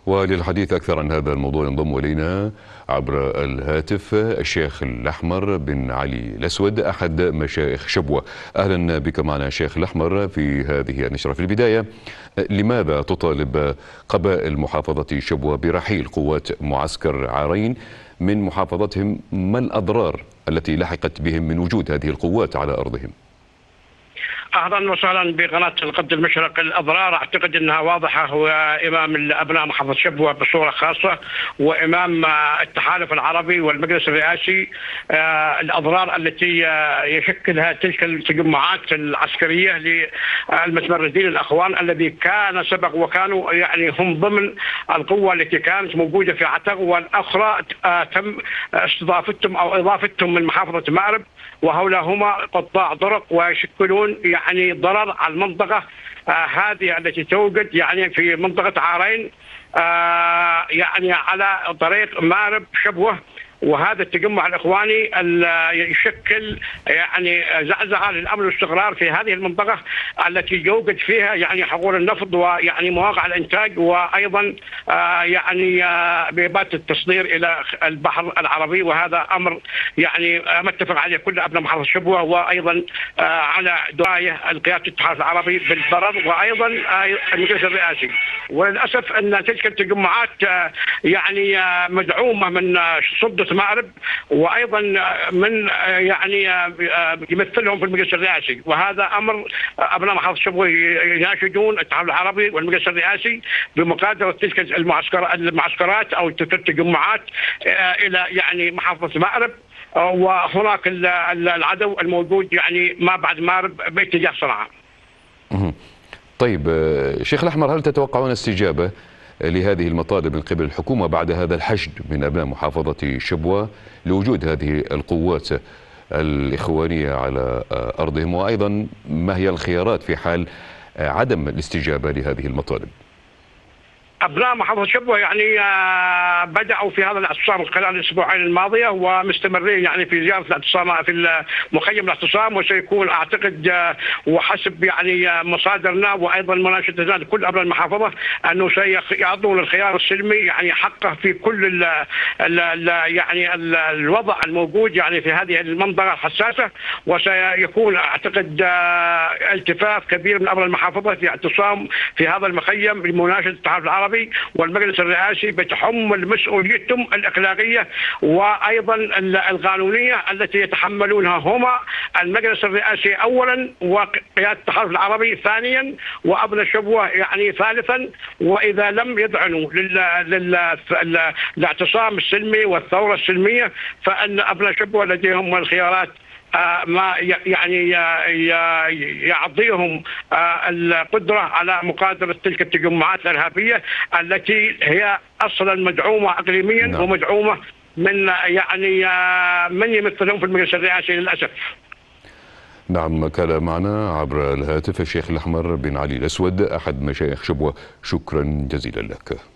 وللحديث أكثر عن هذا الموضوع ينضم إلينا عبر الهاتف الشيخ الأحمر بن علي الأسود أحد مشايخ شبوة. أهلا بك معنا شيخ الأحمر في هذه النشرة. في البداية، لماذا تطالب قبائل محافظة شبوة برحيل قوات معسكر عارين من محافظتهم؟ ما الأضرار التي لحقت بهم من وجود هذه القوات على أرضهم؟ اهلا وسهلا بقناه القد المشرق. الاضرار اعتقد انها واضحه، هو امام ابناء محافظه شبوه بصوره خاصه وامام التحالف العربي والمجلس الرئاسي. الاضرار التي يشكلها تلك التجمعات العسكريه للمتمردين الاخوان الذي كان سبق وكانوا يعني هم ضمن القوه التي كانت موجوده في عتق، والاخرى تم استضافتهم او اضافتهم من محافظه مأرب، وهؤلاء هما قطاع طرق ويشكلون يعني ضرر على المنطقة هذه التي توجد يعني في منطقة عارين يعني على طريق مأرب شبوة. وهذا التجمع الإخواني يشكل يعني زعزعة للأمن والاستقرار في هذه المنطقة التي يوجد فيها يعني حقول النفط ويعني مواقع الإنتاج، وأيضا يعني بيبات التصدير إلى البحر العربي. وهذا أمر يعني متفق عليه كل أبناء محافظة شبوة، وأيضا على دعاية القيادة الاتحاد العربي بالضرر، وأيضا المجلس الرئاسي. وللأسف أن تلك التجمعات يعني مدعومة من سلطة مأرب، وايضا من يعني يمثلهم في المجلس الرئاسي. وهذا امر ابناء محافظه شبوه يناشدون الاتحاد العربي والمجلس الرئاسي بمقادره تلك المعسكرات او تلك التجمعات الى يعني محافظه مأرب، وهناك العدو الموجود يعني ما بعد مأرب باتجاه صنعاء. طيب شيخ الأحمر، هل تتوقعون استجابة لهذه المطالب من قبل الحكومة بعد هذا الحشد من أبناء محافظة شبوة لوجود هذه القوات الإخوانية على أرضهم؟ وأيضا ما هي الخيارات في حال عدم الاستجابة لهذه المطالب؟ أبناء محافظة شبوة يعني بدأوا في هذا الاعتصام خلال الأسبوعين الماضية، ومستمرين يعني في زيارة الاعتصام في مخيم الاعتصام، وسيكون أعتقد وحسب يعني مصادرنا وأيضا مناشدتنا لكل أبناء المحافظة أنه سيعطون الخيار السلمي يعني حقه في كل يعني الوضع الموجود يعني في هذه المنطقة الحساسة. وسيكون أعتقد التفاف كبير من أبناء المحافظة في اعتصام في هذا المخيم لمناشدة الاتحاد العربي والمجلس الرئاسي بتحمل مسؤوليتهم الأخلاقية وأيضا القانونية التي يتحملونها هما المجلس الرئاسي أولا، وقيادة التحالف العربي ثانيا، وأبناء شبوة يعني ثالثا. وإذا لم يذعنوا للاعتصام السلمي والثورة السلمية فإن أبناء شبوة لديهم الخيارات ما يعني يعطيهم القدرة على مقاتلة تلك التجمعات الإرهابية التي هي أصلا مدعومة إقليميا. نعم. ومدعومة من يعني من يمثلهم في المجلس الرئاسي للأسف. نعم، كان معنا عبر الهاتف الشيخ الأحمر بن علي الأسود أحد مشايخ شبوة. شكرا جزيلا لك.